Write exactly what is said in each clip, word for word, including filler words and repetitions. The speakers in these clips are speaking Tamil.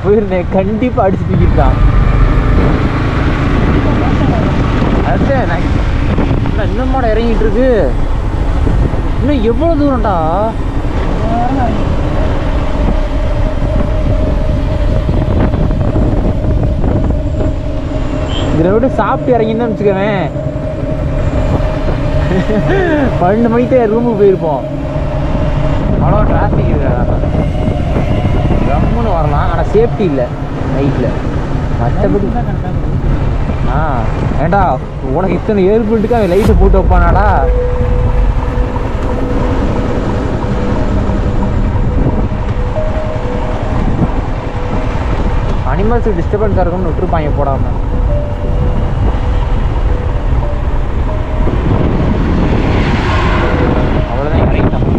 போயிருந்தேன் கண்டிப்பாக அடிச்சு தூக்கிட்டான். அதுதான் இன்னும் மாட இறங்கிட்டு இருக்கு. இன்னும் எவ்வளோ தூரம்டா? இதில் விட்டு சாப்பிட்டு இறங்கின்னு வச்சுக்கவேன் பன்னெண்டு மணிக்கு ரூமுக்கு போயிருப்போம். அவ்வளோ டிராஃபிக் இருக்காங்க. கம்முன்னு வரலாம், ஆனால் சேஃப்டி இல்லை நைட்டில். மற்றபடி ஆ ஏண்டா உனக்கு இத்தனை ஏர்போர்ட்டுக்கு அவன் லைட்டை போட்டு வைப்பானாடா? அனிமல்ஸுக்கு டிஸ்டர்பன்ஸாக இருக்கும்னு விட்டுருப்பாங்க போடாமல். அவ்வளோதான் ரைட் தான்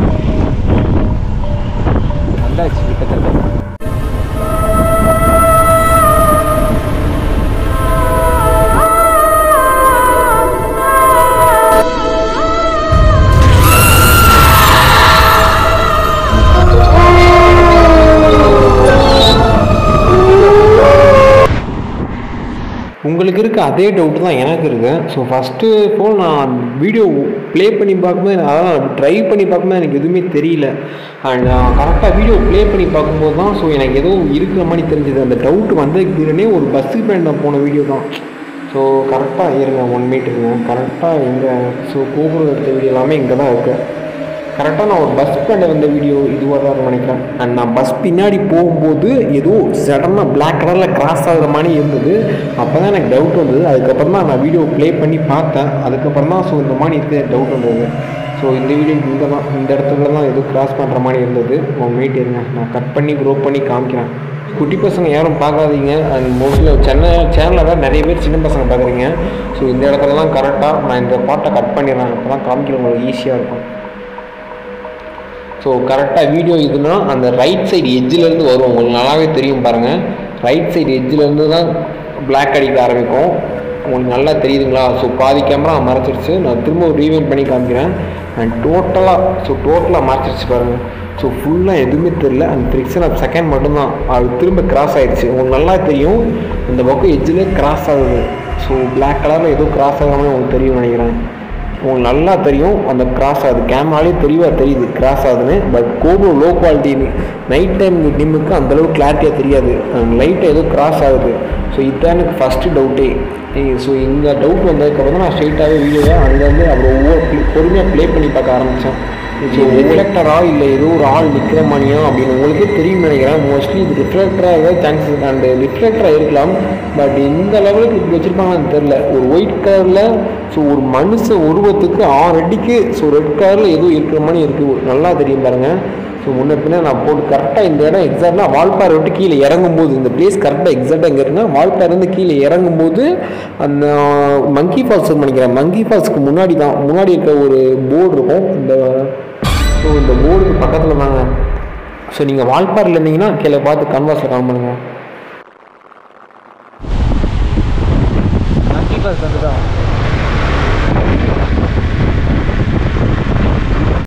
வந்தாச்சு கிட்டத்தட்ட. உங்களுக்கு இருக்க அதே டவுட்டு தான் எனக்கு இருக்குது. ஸோ ஃபஸ்ட்டு ஃபோன் நான் வீடியோ ப்ளே பண்ணி பார்க்கும்போது, அதான் ட்ரை பண்ணி பார்க்கும்போது எனக்கு எதுவுமே தெரியல. அண்ட் நான் கரெக்டாக வீடியோ ப்ளே பண்ணி பார்க்கும்போது தான் ஸோ எனக்கு ஏதோ இருக்கிற மாதிரி தெரிஞ்சுது. அந்த டவுட் வந்ததுக்குன்னே ஒரு பஸ்ஸுக்கு பேண்ட் நான் போன வீடியோ தான். ஸோ கரெக்டாக இருங்க ஒன் மினிட் இருங்க. கரெக்டாக எங்கே ஸோ கோபுரம் எடுத்த வீடியோ எல்லாமே இங்கே தான் இருக்குது. கரெக்டாக நான் ஒரு பஸ் ஸ்டாண்டில் வந்த வீடியோ இதுவாக தான் நினைக்கிறேன். அண்ட் நான் பஸ் பின்னாடி போகும்போது ஏதோ சடனாக பிளாக் கலரில் கிராஸ் ஆகுற மாதிரி இருந்தது. அப்போ தான் எனக்கு டவுட் வந்தது. அதுக்கப்புறம் தான் நான் வீடியோ ப்ளே பண்ணி பார்த்தேன். அதுக்கப்புறம் தான் ஸோ இந்த மாதிரி இருக்குது டவுட் வந்தது. ஸோ இந்த வீடியோ இங்கே தான் இந்த இடத்துல தான் ஏதோ கிராஸ் பண்ணுற மாதிரி இருந்தது. ஒன் மினிட் இருங்க, நான் கட் பண்ணி க்ரோ பண்ணி காமிக்கிறேன். குட்டி பசங்க யாரும் பார்க்காதீங்க. அண்ட் மோஸ்ட்லி சென்னை சேனலில் தான் நிறைய பேர் சின்ன பசங்க பார்க்குறீங்க. ஸோ இந்த இடத்துலலாம் கரெக்டாக நான் இந்த பாட்டை கட் பண்ணிடுறேன். அப்போ தான் காமிக்கிற உங்களுக்கு ஈஸியாக இருக்கும். ஸோ கரெக்டாக வீடியோ இதுனா அந்த ரைட் சைடு எட்ஜிலேருந்து வரும். உங்களுக்கு நல்லாவே தெரியும் பாருங்கள். ரைட் சைடு எட்ஜிலேருந்து தான் பிளாக் அடிக்க ஆரம்பிக்கும். உங்களுக்கு நல்லா தெரியுதுங்களா? ஸோ பாதி கேமரா மறைச்சிருச்சு. நான் திரும்ப ரீவைண்ட் பண்ணி காமிக்கிறேன். அண்ட் டோட்டலாக ஸோ டோட்டலாக மறைச்சிருச்சு பாருங்கள். ஸோ ஃபுல்லாக எதுவுமே தெரியல. அந்த ஃப்ரிக்ஷன் ஆஃப் செகண்ட் மட்டும்தான் அது திரும்ப கிராஸ் ஆகிடுச்சு. உங்களுக்கு நல்லா தெரியும் அந்த பக்கம் எட்ஜிலே கிராஸ் ஆகுது. ஸோ பிளாக் கலரில் ஏதோ கிராஸ் ஆகாமல் உங்களுக்கு தெரியும் நினைக்கிறேன். உங்களுக்கு நல்லா தெரியும் அந்த கிராஸ் ஆகுது. கேமராலே தெளிவாக தெரியுது கிராஸ் ஆகுதுன்னு. But GoPro low quality night time டிம்முக்கு அந்தளவுக்கு கிளாரிட்டியாக தெரியாது. லைட்டாக ஏதோ கிராஸ் ஆகுது. ஸோ இதுதான் எனக்கு ஃபஸ்ட்டு டவுட்டே. ஸோ இந்த டவுட் வந்ததுக்கப்புறம் தான் நான் ஸ்ட்ரெயிட்டாகவே வீடியோவை அங்கேருந்து அப்புறம் ஒவ்வொரு பொறுமையாக ப்ளே பண்ணி பார்க்க ஆரம்பித்தேன். ஸோ ரிஃப்ளெக்டரா இல்லை ஏதோ ஒரு ஆள் நிற்கிற மாதிரியா அப்படின்னு உங்களுக்கே தெரியும் நினைக்கிறேன். மோஸ்ட்லி இது ரிஃப்ளெக்டராக ஏதாவது சான்சஸ் அண்ட் ரிஃப்ளெக்டராக இருக்கலாம். பட் இந்த லெவலுக்கு இப்படி வச்சுருப்பாங்கன்னு தெரில. ஒரு ஒயிட் கலரில் ஸோ ஒரு மனுஷ உருவத்துக்கு ஆறு அடிக்கு ஸோ ரெட் கலரில் ஏதோ இருக்கிற மாதிரி இருக்குது. நல்லா தெரியும் பாருங்கள். ஸோ முன்ன பின்னா நான் போட்டு கரெக்டாக இந்த இடம் எக்ஸாக்டாக வால்பாறை விட்டு கீழே இறங்கும்போது இந்த பிளேஸ் கரெக்டாக எக்ஸாக்டாக எங்கே இருக்குன்னா வால்பாறைந்து கீழே இறங்கும்போது அந்த மங்கி ஃபால்ஸ் நினைக்கிறேன். மங்கி ஃபால்ஸுக்கு முன்னாடி தான் முன்னாடி இருக்க ஒரு போர்டு இருக்கும். இந்த ஸோ இந்த போர்டுக்கு பக்கத்தில் தாங்க. ஸோ நீங்கள் வால்பாறையில் இருந்தீங்கன்னா கீழே பார்த்து கன்வாஸில் கால் பண்ணுங்கள்.